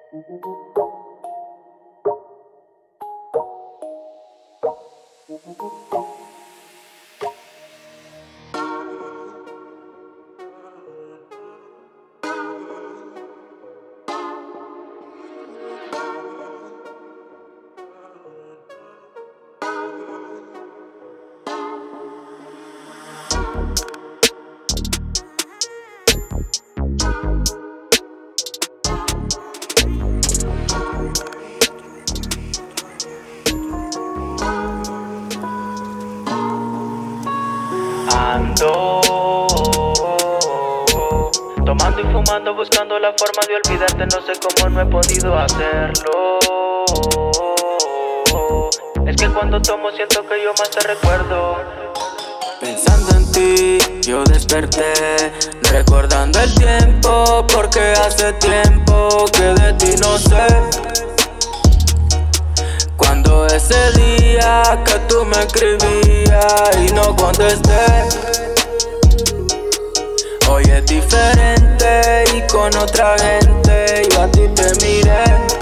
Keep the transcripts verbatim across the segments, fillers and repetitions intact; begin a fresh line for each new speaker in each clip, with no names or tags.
Ando tomando y fumando, buscando la forma de olvidarte. No sé cómo no he podido hacerlo. Es que cuando tomo siento que yo más te recuerdo.
Pensando en ti, yo desperté, recordando el tiempo, porque hace tiempo que de ti no sé. Cuando ese día que tú me escribías y no contesté, hoy es diferente y con otra gente yo a ti te miré.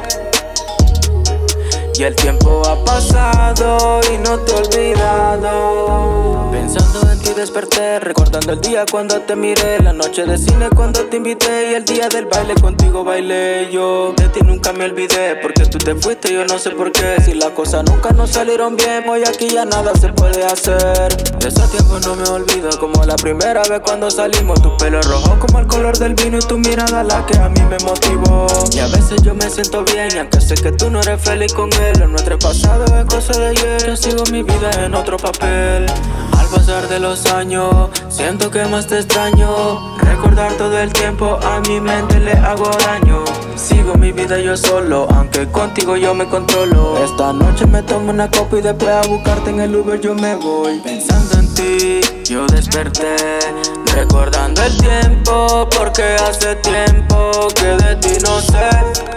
Y el tiempo ha pasado y no te he olvidado. Pensando en ti desperté, recordando el día cuando te miré, la noche de cine cuando te invité y el día del baile contigo bailé. Yo de ti nunca me olvidé, porque tú te fuiste, yo no sé por qué. Si las cosas nunca nos salieron bien, hoy aquí ya nada se puede hacer. De ese tiempo no me olvido, como la primera vez cuando salimos. Tu pelo rojo como el color del vino y tu mirada la que a mí me motivó. Y a veces yo me siento bien, y aunque sé que tú no eres feliz con él, lo nuestro pasado es cosa de ayer. Yo sigo mi vida en otro papel. Al pasar de los años, siento que más te extraño. Recordar todo el tiempo a mi mente le hago daño. Sigo mi vida yo solo, aunque contigo yo me controlo. Esta noche me tomo una copa y después a buscarte en el Uber yo me voy. Pensando en ti, yo desperté, recordando el tiempo, porque hace tiempo que de ti no sé.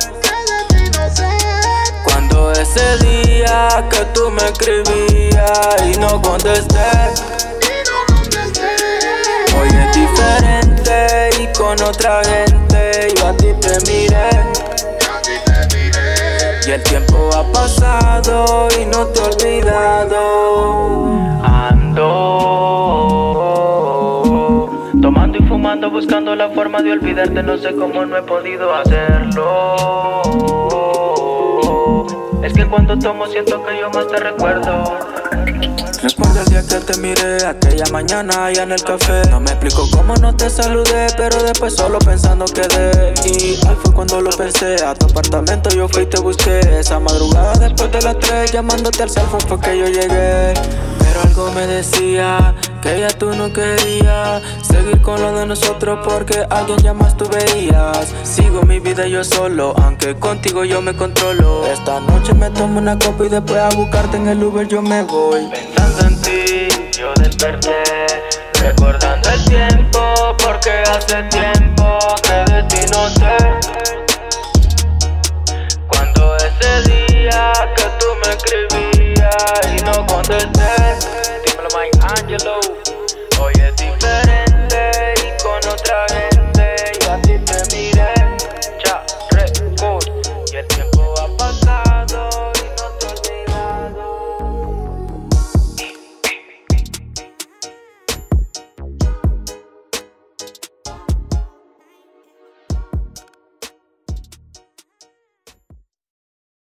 Cuando ese día que tú me escribías y no contesté, hoy es diferente y con otra gente yo a ti te miré. Y el tiempo ha pasado y no te he olvidado.
Ando tomando y fumando, buscando la forma de olvidarte. No sé cómo no he podido hacerlo. Es que cuando tomo siento que yo más te recuerdo.
Recuerdo el día que te miré, aquella mañana allá en el café. No me explico cómo no te saludé, pero después solo pensando quedé. Y ahí fue cuando lo pensé, a tu apartamento yo fui y te busqué. Esa madrugada después de las tres, llamándote al cell phone fue que yo llegué. Pero algo me decía que ya tú no querías seguir con lo de nosotros, porque alguien ya más tú veías. Sigo mi vida yo solo, aunque contigo yo me controlo. Esta noche me tomo una copa y después a buscarte en el Uber yo me voy.
Pensando en ti, yo desperté, recordando el tiempo, porque hace tiempo